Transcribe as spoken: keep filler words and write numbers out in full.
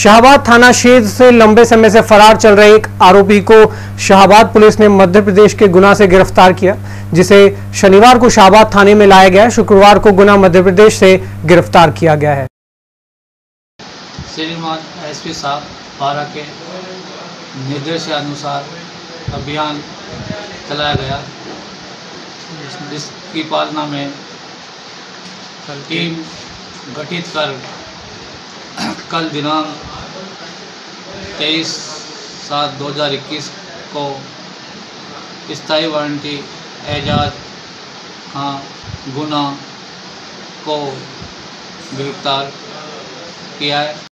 शाहबाद थाना क्षेत्र से लंबे समय से फरार चल रहे एक आरोपी को शाहबाद पुलिस ने मध्य प्रदेश के गुना से गिरफ्तार किया, जिसे शनिवार को शाहबाद थाने में लाया गया। शुक्रवार को गुना मध्य प्रदेश से गिरफ्तार किया गया है। श्रीमान एसपी साहब बारह के निर्देश के अनुसार अभियान चलाया गया, जिसकी पालना में टीम गठित कर कल दिनांक तेईस सात दो हज़ार इक्कीस को स्थायी वारंटी एजाज खां गुना को गिरफ्तार किया है।